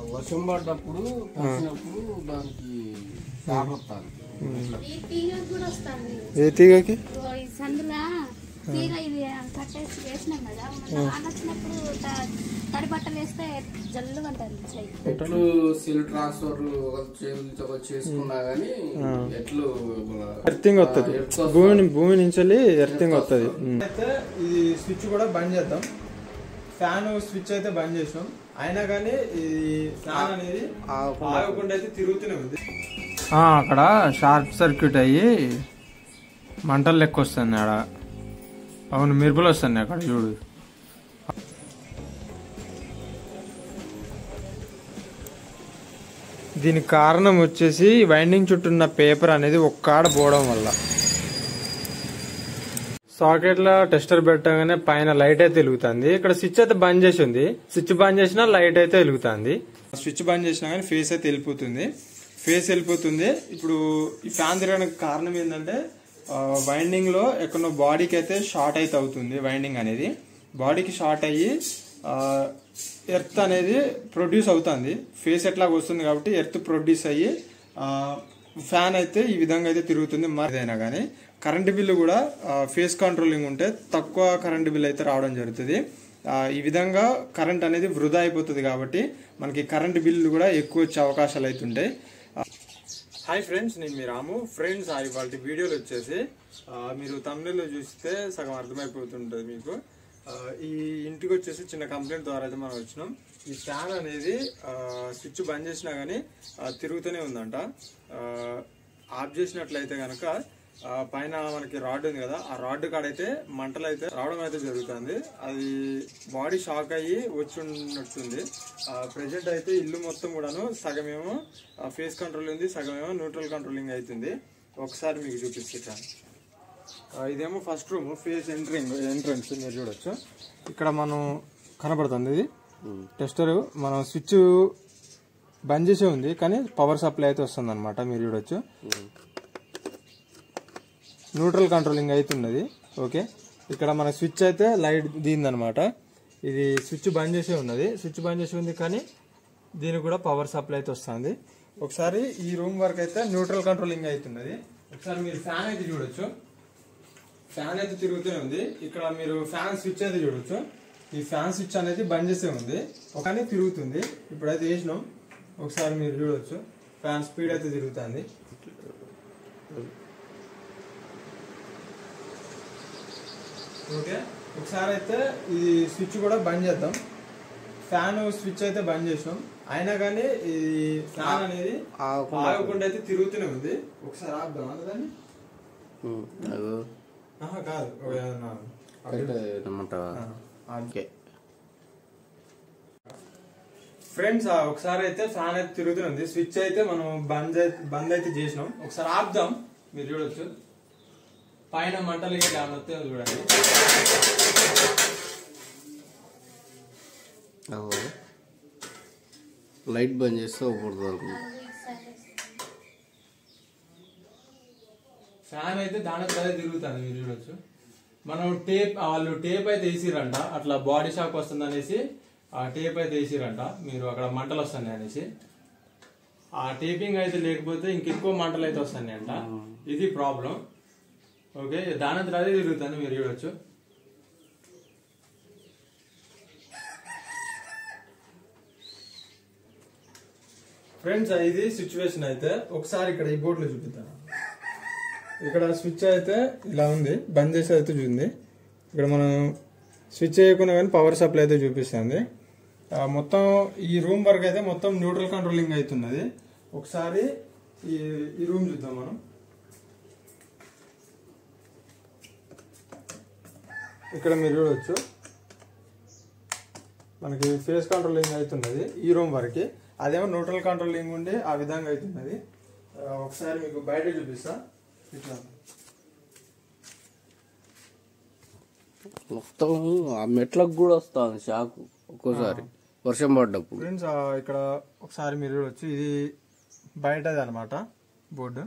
వర్షం పడ్డప్పుడు వచ్చినప్పుడు దానికి ఏ తీగకి సందులా తీగ ఇది కట్టేసి వేసినాం కదా వచ్చినప్పుడు తడి బట్టలు వేస్తే జల్లు అంటారు ఎట్లు సిల్ ట్రాన్స్ఫర్ చేసుకున్నా గానీ ఎట్లు ఎర్తింగ్ వస్తుంది భూమి నుంచి ఎర్తింగ్ వస్తుంది. అయితే ఇది స్విచ్ కూడా బంద్ చేద్దాం. ఫ్యాన్ స్విచ్ అయితే బంద్ చేసినాం, అయినా కానీ ఇది ఫ్యాన్ అనేది ఆగకుండా అయితే తిరుగుతూనే ఉంది. అక్కడ షార్ట్ సర్క్యూట్ అయ్యి మంటలు లెక్క వస్తుంది ఆడ. అవును, మెరుపులు వస్తున్నాయి అక్కడ చూడు. దీనికి కారణం వచ్చేసి వైండింగ్ చుట్టూ ఉన్న పేపర్ అనేది ఒక్కాడ పోవడం వల్ల. సాకెట్ లో టెస్టర్ పెట్టగానే పైన లైట్ అయితే వెలుగుతుంది. ఇక్కడ స్విచ్ అయితే బంద్ చేసి ఉంది, స్విచ్ బంద్ చేసినా లైట్ అయితే వెలుగుతుంది. స్విచ్ బంద్ చేసినా కానీ ఫేస్ అయితే వెళ్ళిపోతుంది. ఇప్పుడు ఈ ఫ్యాన్ తిరగడానికి కారణం ఏంటంటే వైండింగ్ లో ఎక్కడో బాడీకి అయితే షార్ట్ అయితే అవుతుంది. వైండింగ్ అనేది బాడీకి షార్ట్ అయ్యి ఎర్త్ అనేది ప్రొడ్యూస్ అవుతుంది. ఫేస్ ఎట్లాగ వస్తుంది కాబట్టి ఎర్త్ ప్రొడ్యూస్ అయ్యి ఫ్యాన్ అయితే ఈ విధంగా అయితే తిరుగుతుంది. మరిదైనా కానీ కరెంటు బిల్లు కూడా ఫేస్ కంట్రోలింగ్ ఉంటే తక్కువ కరెంటు బిల్ అయితే రావడం జరుగుతుంది. ఈ విధంగా కరెంట్ అనేది వృధా అయిపోతుంది కాబట్టి మనకి కరెంటు బిల్లు కూడా ఎక్కువ వచ్చే అవకాశాలు అయితే ఉంటాయి. హాయ్ ఫ్రెండ్స్, నేను మీ రాము. ఫ్రెండ్స్, ఇవాళ వీడియోలు వచ్చేసి మీరు తమిళలో చూస్తే సగం అర్థమైపోతుంటుంది మీకు. ఈ ఇంటికి వచ్చేసి చిన్న కంప్లైంట్ ద్వారా అయితే మనం వచ్చినాం. ఈ ఫ్యాన్ అనేది స్విచ్ బంద్ చేసినా కానీ తిరుగుతూనే ఉందంట. ఆఫ్ చేసినట్లయితే కనుక పైన మనకి రాడ్ ఉంది కదా, ఆ రాడ్ కాడైతే మంటలు అయితే రావడం అయితే జరుగుతుంది. అది బాడీ షాక్ అయ్యి వచ్చి ఉన్నట్టుంది. ప్రెజెంట్ అయితే ఇల్లు మొత్తం కూడాను సగమేమో ఫేస్ కంట్రోల్ ఉంది, సగమేమో న్యూట్రల్ కంట్రోలింగ్ అవుతుంది. ఒకసారి మీకు చూపిస్తాను. ఇదేమో ఫస్ట్ రూమ్, ఫేస్ ఎంట్రన్స్ మీరు చూడొచ్చు. ఇక్కడ మనం కనబడుతుంది ఇది టెస్టర్. మనం స్విచ్ బంద్ చేసే ఉంది కానీ పవర్ సప్లై అయితే వస్తుంది అనమాట. మీరు చూడొచ్చు న్యూట్రల్ కంట్రోలింగ్ అవుతున్నది. ఓకే, ఇక్కడ మన స్విచ్ అయితే లైట్ దీనిదనమాట. ఇది స్విచ్ బంద్ చేసే ఉన్నది, స్విచ్ బంద్ చేసి ఉంది కానీ దీనికి కూడా పవర్ సప్లై అయితే వస్తుంది. ఒకసారి ఈ రూమ్ వరకు అయితే న్యూట్రల్ కంట్రోలింగ్ అవుతున్నది. ఒకసారి మీరు ఫ్యాన్ అయితే చూడొచ్చు, ఫ్యాన్ అయితే తిరుగుతూనే ఉంది. ఇక్కడ మీరు ఫ్యాన్ స్విచ్ అయితే చూడొచ్చు. ఈ ఫ్యాన్ స్విచ్ అనేది బంద్ చేసే ఉంది కానీ తిరుగుతుంది. ఇప్పుడైతే వేసినాం, ఒకసారి మీరు చూడొచ్చు ఫ్యాన్ స్పీడ్ అయితే తిరుగుతుంది. ఓకే, ఒకసారి అయితే ఇది స్విచ్ కూడా బంద్ చేద్దాం. ఫ్యాన్ స్విచ్ అయితే బంద్ చేసినాం, అయినా కానీ ఇది ఫ్యాన్ అనేది ఆగకుండా అయితే తిరుగుతూనే ఉంది. ఒకసారి ఆపుదాం దాన్ని. కాదు, ఫ్రెండ్స్, ఒకసారి అయితే ఫ్యాన్ అయితే తిరుగుతూనే ఉంది. స్విచ్ అయితే మనం బంద్ అయితే చేసినాం. ఒకసారి ఆపుదాం, మీరు చూడొచ్చు పైన మంటలు వస్తే చూడండి. లైట్ బంద్ చేస్తే ఫ్యాన్ అయితే దాని ద్వారా తిరుగుతుంది. మీరు చూడొచ్చు మనం వాళ్ళు టేప్ అయితే వేసిరంట, అట్లా బాడీ షాక్ వస్తుంది అనేసి ఆ టేప్ అయితే వేసిరంట. మీరు అక్కడ మంటలు వస్తున్నాయి అనేసి ఆ టేపింగ్ అయితే లేకపోతే ఇంకెక్కువ మంటలు అయితే వస్తున్నాయి అంట. ఇది ప్రాబ్లం. ఓకే, దాని ద్వారా తిరుగుతుంది. మీరు చూడొచ్చు ఫ్రెండ్స్, ఇది సిచ్యువేషన్ అయితే. ఒకసారి ఇక్కడ ఈ బోర్డులో చూపిస్తాను. ఇక్కడ స్విచ్ అయితే ఇలా ఉంది, బంద్ చేసి అయితే చూసింది. ఇక్కడ మనం స్విచ్ చేయకుండా కానీ పవర్ సప్లై అయితే చూపిస్తుంది. మొత్తం ఈ రూమ్ వరకు అయితే మొత్తం న్యూట్రల్ కంట్రోలింగ్ అవుతున్నది. ఒకసారి ఈ రూమ్ చూద్దాం మనం. ఇక్కడ మీరు చూడవచ్చు మనకి ఫేస్ కంట్రోలింగ్ అవుతున్నది ఈ రూమ్ వరకు. అదేమో న్యూట్రల్ కంట్రోలింగ్ ఉండి ఆ విధంగా అవుతున్నది. ఒకసారి మీకు బయట చూపిస్తా. ఇట్లా మొత్తం ఆ మెట్లకు కూడా వస్తుంది షాక్ ఒక్కోసారి వర్షం పడ్డప్పుడు. ఫ్రెండ్స్, ఇక్కడ ఒకసారి మీరు చూడవచ్చు, ఇది బయటది అనమాట బోర్డు.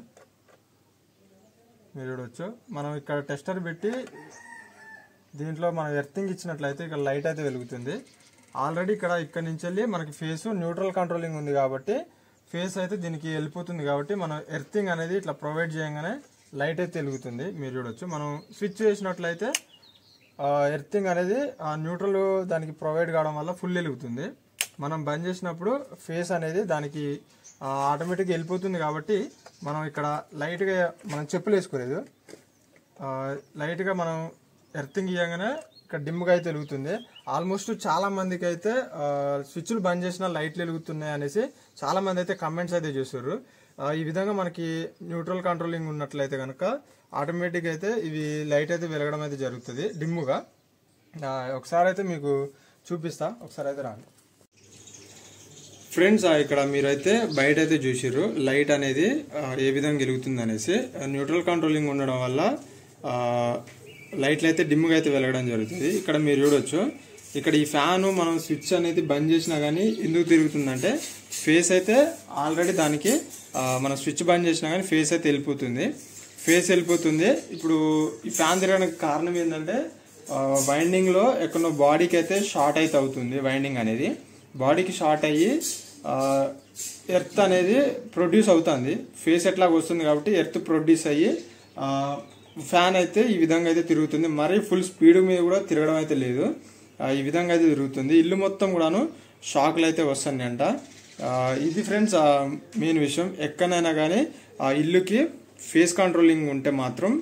మీరు చూడవచ్చు మనం ఇక్కడ టెస్టర్ పెట్టి దీంట్లో మనం ఎర్తింగ్ ఇచ్చినట్లయితే ఇక్కడ లైట్ అయితే వెలుగుతుంది. ఆల్రెడీ ఇక్కడ నుంచి వెళ్ళి మనకి ఫేస్ న్యూట్రల్ కంట్రోలింగ్ ఉంది కాబట్టి ఫేస్ అయితే దీనికి వెళ్ళిపోతుంది కాబట్టి మనం ఎర్తింగ్ అనేది ఇట్లా ప్రొవైడ్ చేయగానే లైట్ అయితే వెలుగుతుంది. మీరు చూడొచ్చు, మనం స్విచ్ చేసినట్లయితే ఎర్తింగ్ అనేది న్యూట్రల్ దానికి ప్రొవైడ్ కావడం వల్ల ఫుల్ వెలుగుతుంది. మనం బంద్ చేసినప్పుడు ఫేస్ అనేది దానికి ఆటోమేటిక్గా వెళ్ళిపోతుంది కాబట్టి మనం ఇక్కడ లైట్గా మనం చెప్పులు వేసుకోలేదు, లైట్గా మనం ఎర్తింగ్ ఇవ్వగానే ఇక్కడ డిమ్గా అయితే వెలుగుతుంది. ఆల్మోస్ట్ చాలా మందికి అయితే స్విచ్లు బంద్ చేసిన లైట్లు వెలుగుతున్నాయి అనేసి చాలా మంది అయితే కమెంట్స్ అయితే చేశారు. ఈ విధంగా మనకి న్యూట్రల్ కంట్రోలింగ్ ఉన్నట్లయితే కనుక ఆటోమేటిక్ అయితే ఇవి లైట్ అయితే వెలగడం అయితే జరుగుతుంది డిమ్ముగా. ఒకసారి అయితే మీకు చూపిస్తా, ఒకసారి అయితే రాండి ఫ్రెండ్స్. ఇక్కడ మీరైతే బయట అయితే చూసిర్రు లైట్ అనేది ఏ విధంగా వెలుగుతుంది అనేసి. న్యూట్రల్ కంట్రోలింగ్ ఉండడం వల్ల లైట్లు అయితే డిమ్గా అయితే వెలగడం జరుగుతుంది. ఇక్కడ మీరు చూడొచ్చు, ఇక్కడ ఈ ఫ్యాన్ మనం స్విచ్ అనేది బంద్ చేసినా కానీ ఎందుకు తిరుగుతుందంటే ఫేస్ అయితే ఆల్రెడీ దానికి మనం స్విచ్ బంద్ చేసినా కానీ ఫేస్ అయితే వెళ్ళిపోతుంది. ఇప్పుడు ఈ ఫ్యాన్ తిరగడానికి కారణం ఏంటంటే వైండింగ్లో ఎక్కడో బాడీకి అయితే షార్ట్ అయితే అవుతుంది. వైండింగ్ అనేది బాడీకి షార్ట్ అయ్యి ఎర్త్ అనేది ప్రొడ్యూస్ అవుతుంది. ఫేస్ ఎట్లాగ వస్తుంది కాబట్టి ఎర్త్ ప్రొడ్యూస్ అయ్యి ఫ్యాన్ అయితే ఈ విధంగా అయితే తిరుగుతుంది. మరీ ఫుల్ స్పీడ్ మీద కూడా తిరగడం అయితే లేదు, ఈ విధంగా అయితే తిరుగుతుంది. ఇల్లు మొత్తం కూడాను షాక్లు అయితే వస్తున్నాయి అంట. ఇది ఫ్రెండ్స్ మెయిన్ విషయం. ఎక్కడైనా కానీ ఆ ఇల్లుకి ఫేస్ కంట్రోలింగ్ ఉంటే మాత్రం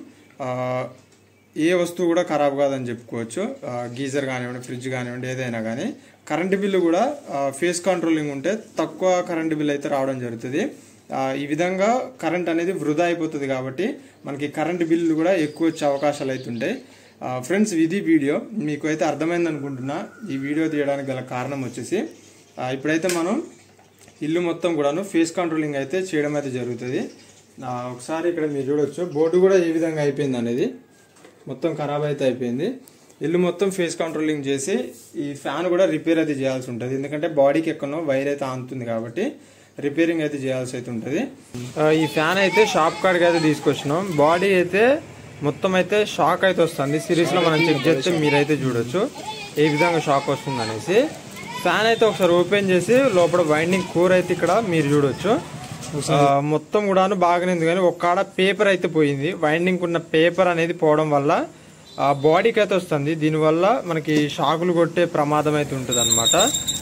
ఏ వస్తువు కూడా ఖరాబ్ కాదని చెప్పుకోవచ్చు. గీజర్ కానివ్వండి, ఫ్రిడ్జ్ కానివ్వండి, ఏదైనా కానీ. కరెంటు బిల్లు కూడా ఫేస్ కంట్రోలింగ్ ఉంటే తక్కువ కరెంటు బిల్ అయితే రావడం జరుగుతుంది. ఈ విధంగా కరెంట్ అనేది వృధా అయిపోతుంది కాబట్టి మనకి కరెంటు బిల్లు కూడా ఎక్కువ వచ్చే అవకాశాలు అయితే ఉంటాయి. ఫ్రెండ్స్, ఇది వీడియో మీకు అయితే అర్థమైంది అనుకుంటున్నా. ఈ వీడియో తీయడానికి గల కారణం వచ్చేసి ఇప్పుడైతే మనం ఇల్లు మొత్తం కూడాను ఫేస్ కంట్రోలింగ్ అయితే చేయడం అయితే జరుగుతుంది. ఒకసారి ఇక్కడ మీరు చూడొచ్చు, బోర్డు కూడా ఏ విధంగా అయిపోయింది అనేది మొత్తం ఖరాబ్ అయితే అయిపోయింది. ఇల్లు మొత్తం ఫేస్ కంట్రోలింగ్ చేసి ఈ ఫ్యాన్ కూడా రిపేర్ అయితే చేయాల్సి ఉంటుంది. ఎందుకంటే బాడీకి ఎక్కడో వైర్ అయితే ఆనుతుంది కాబట్టి రిపేరింగ్ అయితే చేయాల్సి అయితే ఉంటుంది. ఈ ఫ్యాన్ అయితే షాప్ కాడికి అయితే తీసుకొచ్చినాం. బాడీ అయితే మొత్తం అయితే షాక్ అయితే వస్తుంది. సిరీస్ లో మనం చెక్ చేస్తే మీరైతే చూడొచ్చు ఏ విధంగా షాక్ వస్తుంది అనేసి. ఫ్యాన్ అయితే ఒకసారి ఓపెన్ చేసి లోపల వైండింగ్ కోర్ అయితే ఇక్కడ మీరు చూడొచ్చు. మొత్తం కూడాను బాగానే ఉంది కానీ ఒక్కడ పేపర్ అయితే పోయింది. వైండింగ్ ఉన్న పేపర్ అనేది పోవడం వల్ల బాడీకి అయితే వస్తుంది. దీనివల్ల మనకి షాకులు కొట్టే ప్రమాదం అయితే ఉంటుంది అనమాట.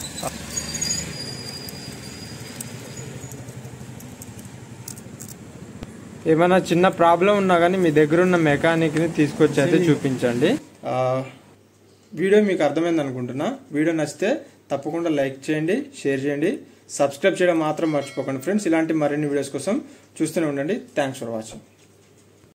ఏమైనా చిన్న ప్రాబ్లం ఉన్నా కానీ మీ దగ్గర ఉన్న మెకానిక్ ని తీసుకొచ్చి అయితే చూపించండి. వీడియో మీకు అర్థమైంది అనుకుంటున్నా. వీడియో నచ్చితే తప్పకుండా లైక్ చేయండి, షేర్ చేయండి, సబ్స్క్రైబ్ చేయడం మాత్రం మర్చిపోకండి ఫ్రెండ్స్. ఇలాంటి మరిన్ని వీడియోస్ కోసం చూస్తూనే ఉండండి. Thanks for watching.